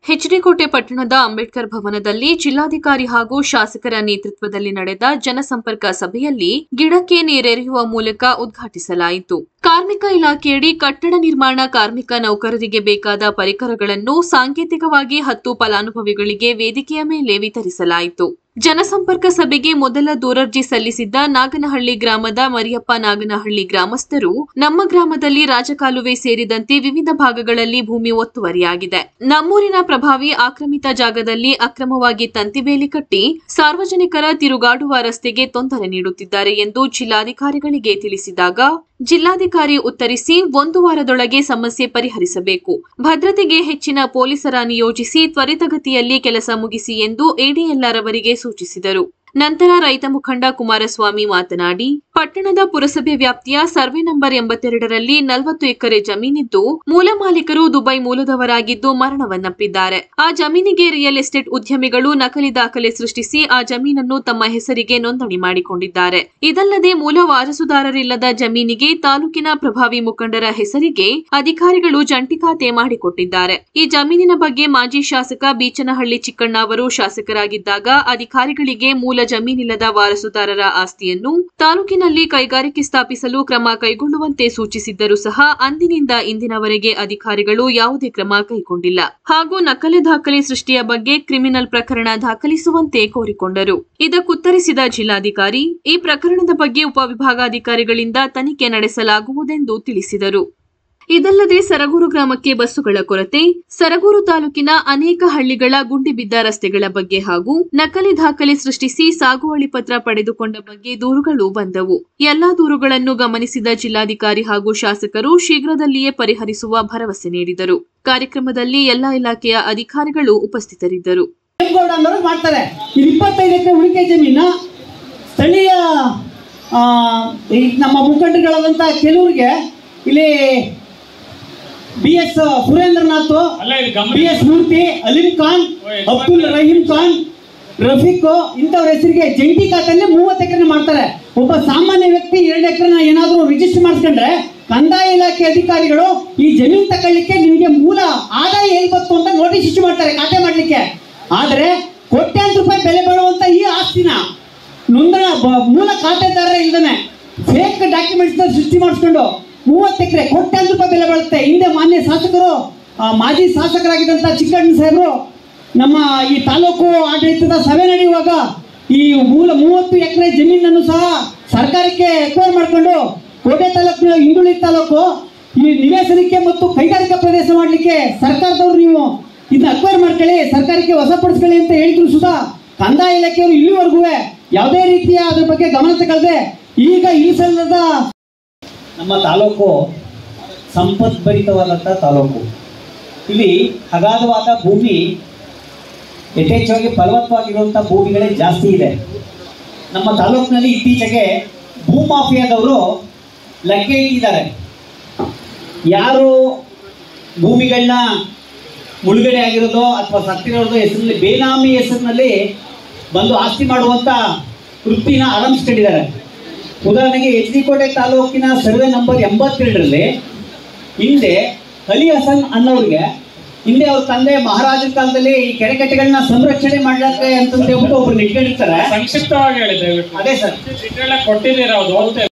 ಎಚ್ಡಿಕೋಟೆ ಪಟ್ಟಣದ ಅಂಬೇಡ್ಕರ್ ಭವನದಲ್ಲಿ ಜಿಲ್ಲಾಧಿಕಾರಿ ಹಾಗೂ ಶಾಸಕರ ನೇತೃತ್ವದಲ್ಲಿ ನಡೆದ ಜನಸಂಪರ್ಕ ಸಭೆಯಲ್ಲಿ ಗಿಡಕ್ಕೆ ನೀರೆರೆಯುವ ಮೂಲಕ ಉದ್ಘಾಟಿಸಲಾಯಿತು. ಕಾರ್ಮಿಕ ಇಲಾಖೆಯಡಿ ಕಟ್ಟಡ ನಿರ್ಮಾಣ ಕಾರ್ಮಿಕ ನೌಕರರಿಗೆ ಬೇಕಾದ ಪರಿಕರಗಳನ್ನು ಸಾಂಕೇತಿಕವಾಗಿ 10 ಫಲಾನುಭವಿಗಳಿಗೆ ವೇದಿಕೆಯ ಮೇಲೆ ವಿತರಿಸಲಾಯಿತು. ಜನಸಂಪರ್ಕ ಸಭೆಗೆ ಮೊದಲ ದೂರರ್ಜಿ ಸಲ್ಲಿಸಿದ್ದ ನಾಗನಹಳ್ಳಿ ಗ್ರಾಮದ ಮರಿಯಪ್ಪ ನಾಗನಹಳ್ಳಿ ಗ್ರಾಮಸ್ಥರು, ನಮ್ಮ ಗ್ರಾಮದಲ್ಲಿ ರಾಜಕಾಲುವೆ ಸೇರಿದಂತೆ ವಿವಿಧ ಭಾಗಗಳಲ್ಲಿ ಭೂಮಿ ಒತ್ತುವರಿಯಾಗಿದೆ. ನಮ್ಮೂರಿನ ಪ್ರಭಾವಿ ಆಕ್ರಮಿತ ಜಾಗದಲ್ಲಿ ಅಕ್ರಮವಾಗಿ ತಂತಿ ಬೇಲಿ ಕಟ್ಟಿ ಸಾರ್ವಜನಿಕರ ತಿರುಗಾಡುವ ರಸ್ತೆಗೆ ತೊಂದರೆ ನೀಡುತ್ತಿದ್ದಾರೆ ಎಂದು ಜಿಲ್ಲಾಧಿಕಾರಿಗಳಿಗೆ ತಿಳಿಸಿದಾಗ ಜಿಲ್ಲಾಧಿಕಾರಿ ಉತ್ತರಿಸಿ 1 ವಾರದೊಳಗೆ ಸಮಸ್ಯೆ ಪರಿಹರಿಸಬೇಕು, ಭದ್ರತೆಗೆ ಹೆಚ್ಚಿನ ಪೊಲೀಸರ ನಿಯೋಜಿಸಿ ತ್ವರಿತಗತಿಯಲ್ಲಿ ಕೆಲಸ ಮುಗಿಸಿ ಎಂದು ಎಡಿಎಲ್ಆರ್ ಅವರಿಗೆ ಸೂಚಿಸಿದರು. ನಂತರ ರೈತ ಮುಖಂಡ ಕುಮಾರಸ್ವಾಮಿ ಮಾತನಾಡಿ, ಪಟ್ಟಣದ ಪುರಸಭೆ ವ್ಯಾಪ್ತಿಯ ಸರ್ವೆ ನಂಬರ್ 82ರಲ್ಲಿ 40 ಎಕರೆ ಜಮೀನಿದ್ದು ಮೂಲ ಮಾಲೀಕರು ದುಬೈ ಮೂಲದವರಾಗಿದ್ದು ಮರಣವನ್ನಪ್ಪಿದ್ದಾರೆ. ಆ ಜಮೀನಿಗೆ ರಿಯಲ್ ಎಸ್ಟೇಟ್ ಉದ್ಯಮಿಗಳು ನಕಲಿ ದಾಖಲೆ ಸೃಷ್ಟಿಸಿ ಆ ಜಮೀನನ್ನು ತಮ್ಮ ಹೆಸರಿಗೆ ನೋಂದಣಿ ಮಾಡಿಕೊಂಡಿದ್ದಾರೆ. ಇದಲ್ಲದೆ ಮೂಲ ವಾರಸುದಾರರಿಲ್ಲದ ಜಮೀನಿಗೆ ತಾಲೂಕಿನ ಪ್ರಭಾವಿ ಮುಖಂಡರ ಹೆಸರಿಗೆ ಅಧಿಕಾರಿಗಳು ಜಂಟಿ ಖಾತೆ ಮಾಡಿಕೊಟ್ಟಿದ್ದಾರೆ. ಈ ಜಮೀನಿನ ಬಗ್ಗೆ ಮಾಜಿ ಶಾಸಕ ಬೀಚನಹಳ್ಳಿ ಚಿಕ್ಕಣ್ಣ ಅವರು ಶಾಸಕರಾಗಿದ್ದಾಗ ಅಧಿಕಾರಿಗಳಿಗೆ ಮೂಲ ಜಮೀನಿಲ್ಲದ ವಾರಸುದಾರರ ಆಸ್ತಿಯನ್ನು ತಾಲೂಕಿನಲ್ಲಿ ಕೈಗಾರಿಕೆ ಸ್ಥಾಪಿಸಲು ಕ್ರಮ ಕೈಗೊಳ್ಳುವಂತೆ ಸೂಚಿಸಿದ್ದರೂ ಸಹ ಅಂದಿನಿಂದ ಇಂದಿನವರೆಗೆ ಅಧಿಕಾರಿಗಳು ಯಾವುದೇ ಕ್ರಮ ಕೈಗೊಂಡಿಲ್ಲ ಹಾಗೂ ನಕಲಿ ದಾಖಲೆ ಸೃಷ್ಟಿಯ ಬಗ್ಗೆ ಕ್ರಿಮಿನಲ್ ಪ್ರಕರಣ ದಾಖಲಿಸುವಂತೆ ಕೋರಿಕೊಂಡರು. ಇದಕ್ಕುತ್ತರಿಸಿದ ಜಿಲ್ಲಾಧಿಕಾರಿ, ಈ ಪ್ರಕರಣದ ಬಗ್ಗೆ ಉಪವಿಭಾಗಾಧಿಕಾರಿಗಳಿಂದ ತನಿಖೆ ನಡೆಸಲಾಗುವುದೆಂದು ತಿಳಿಸಿದರು. ಇದಲ್ಲದೆ ಸರಗೂರು ಗ್ರಾಮಕ್ಕೆ ಬಸ್ಸುಗಳ ಕೊರತೆ, ಸರಗೂರು ತಾಲೂಕಿನ ಅನೇಕ ಹಳ್ಳಿಗಳ ಗುಂಡಿ ಬಿದ್ದ ರಸ್ತೆಗಳ ಬಗ್ಗೆ ಹಾಗೂ ನಕಲಿ ದಾಖಲೆ ಸೃಷ್ಟಿಸಿ ಸಾಗುವಳಿ ಪತ್ರ ಪಡೆದುಕೊಂಡ ಬಗ್ಗೆ ದೂರುಗಳು ಬಂದವು. ಎಲ್ಲಾ ದೂರುಗಳನ್ನು ಗಮನಿಸಿದ ಜಿಲ್ಲಾಧಿಕಾರಿ ಹಾಗೂ ಶಾಸಕರು ಶೀಘ್ರದಲ್ಲಿಯೇ ಪರಿಹರಿಸುವ ಭರವಸೆ ನೀಡಿದರು. ಕಾರ್ಯಕ್ರಮದಲ್ಲಿ ಎಲ್ಲಾ ಇಲಾಖೆಯ ಅಧಿಕಾರಿಗಳು ಉಪಸ್ಥಿತರಿದ್ದರು. ಮಾಡ್ತಾರೆ 25 ಎಕರೆ ಉಳಿಕೆ ಜಮೀನ ಸ್ಥಳೀಯ ನಮ್ಮ ಮುಖಂಡಗಳಾದಂತ ಕೆಲವರಿಗೆ ಇಲ್ಲಿ BS ಸುರೇಂದ್ರನಾಥ್, BS ಮೂರ್ತಿ, ಅಲಿಂ ಖಾನ್, ಅಬ್ದುಲ್ ರಹೀಂ ಖಾನ್, ರಫೀಕ್ ಇಂಥವ್ರ ಹೆಸರಿಗೆ ಜಂಟಿ ಖಾತೆಯಲ್ಲಿ 30 ಎಕರೆ ಮಾಡ್ತಾರೆ. ಒಬ್ಬ ಸಾಮಾನ್ಯ ವ್ಯಕ್ತಿ 2 ಎಕರೆನ ಏನಾದರೂ ರಿಜಿಸ್ಟರ್ ಮಾಡಿಸ್ಕೊಂಡ್ರೆ ಕಂದಾಯ ಇಲಾಖೆ ಅಧಿಕಾರಿಗಳು ಈ ಜಮೀನು ತಗೊಳ್ಳಿಕ್ಕೆ ನಿಮಗೆ ಮೂಲ ಆದಾಯ ಎಲ್ಲಿ ಬಂತು ಅಂತ ನೋಟಿಸ್ ಇಶ್ಯೂ ಮಾಡ್ತಾರೆ ಖಾತೆ ಮಾಡ್ಲಿಕ್ಕೆ. ಆದರೆ ಕೋಟ್ಯಾಂತರ ರೂಪಾಯಿ ಬೆಲೆ ಬಾಳುವಂತ ಈ ಆಸ್ತಿನ ನೋಂದಣ ಮೂಲ ಖಾತೆದಾರರ ಇಲ್ದೇನೆ ಫೇಕ್ ಡಾಕ್ಯುಮೆಂಟ್ಸ್ ಸೃಷ್ಟಿ ಮಾಡಿಸ್ಕೊಂಡು 30 ಎಕರೆ ಕೋಟ್ಯಾಂತರ ರೂಪಾಯಿ ಬೆಲೆ ಬಾಳುತ್ತೆ. ಹಿಂದೆ ಮಾನ್ಯ ಶಾಸಕರು, ಮಾಜಿ ಶಾಸಕರಾಗಿದ್ದಂಥ ಚಿಕ್ಕಣ್ಣ ಸಾಹೇಬರು ನಮ್ಮ ಈ ತಾಲೂಕು ಆಡಳಿತದ ಸಭೆ ನಡೆಯುವಾಗ ಈ ಮೂಲ 30 ಎಕರೆ ಜಮೀನನ್ನು ಸಹ ಸರ್ಕಾರಕ್ಕೆ ಎಕ್ವೈರ್ ಮಾಡಿಕೊಂಡು ಕೋಟೆ ತಾಲೂಕಿನ ಹಿಂದುಳಿ ತಾಲೂಕು ಈ ನಿವೇಶನಕ್ಕೆ ಮತ್ತು ಕೈಗಾರಿಕಾ ಪ್ರದೇಶ ಮಾಡಲಿಕ್ಕೆ ಸರ್ಕಾರದವರು ನೀವು ಇದನ್ನ ಅಕ್ವೈರ್ ಮಾಡ್ಕೊಳ್ಳಿ, ಸರ್ಕಾರಕ್ಕೆ ವಶಪಡಿಸ್ಕೊಳ್ಳಿ ಅಂತ ಹೇಳಿದ್ರು ಸುಧಾ ಕಂದಾಯ ಇಲಾಖೆಯವರು ಇಲ್ಲಿವರೆಗೂ ಯಾವುದೇ ರೀತಿಯ ಅದ್ರ ಬಗ್ಗೆ ಗಮನ ತಗೊಳ್ಳದೆ ಈಗ ಈ ಸಲದ ನಮ್ಮ ತಾಲೂಕು ಸಂಪದ್ಭರಿತವಾದಂಥ ತಾಲೂಕು. ಇಲ್ಲಿ ಅಗಾಧವಾದ ಭೂಮಿ, ಯಥೇಚ್ಛವಾಗಿ ಫಲವತ್ತವಾಗಿರುವಂಥ ಭೂಮಿಗಳೇ ಜಾಸ್ತಿ ಇದೆ. ನಮ್ಮ ತಾಲೂಕಿನಲ್ಲಿ ಇತ್ತೀಚೆಗೆ ಭೂಮಾಫಿಯಾದವರು ಲಗ್ಗೆ ಇಟ್ಟಿದ್ದಾರೆ. ಯಾರು ಭೂಮಿಗಳನ್ನ ಮುಳುಗಡೆ ಆಗಿರೋದೋ ಅಥವಾ ಸತ್ತಿರೋದೋ ಹೆಸರಿನಲ್ಲಿ ಬೇನಾಮಿ ಹೆಸರಿನಲ್ಲಿ ಬಂದು ಆಸ್ತಿ ಮಾಡುವಂಥ ವೃತ್ತಿನ ಆರಂಭಿಸ್ಕೊಂಡಿದ್ದಾರೆ. ಉದಾಹರಣೆಗೆ ಎಚ್ಡಿಕೋಟೆ ತಾಲೂಕಿನ ಸರ್ವೆ ನಂಬರ್ 82ರಲ್ಲಿ ಹಿಂದೆ ಅಲಿ ಹಸನ್ ಅನ್ನೋರಿಗೆ ಹಿಂದೆ ಅವ್ರ ತಂದೆ ಮಹಾರಾಜರ ಕಾಲದಲ್ಲಿ ಈ ಕೆರೆಕಟ್ಟೆಗಳನ್ನ ಸಂರಕ್ಷಣೆ ಮಾಡಕ್ಕೆ ಅಂತ ಹೇಳ್ಬಿಟ್ಟು ಒಬ್ರು ಇಟ್ಕೊಂಡಿರ್ತಾರೆ. ಸಂಕ್ಷಿಪ್ತವಾಗಿ ಹೇಳಿದೆ. ಅದೇ ಸರ್ ಕೊಟ್ಟಿದ್ದೀರಾ?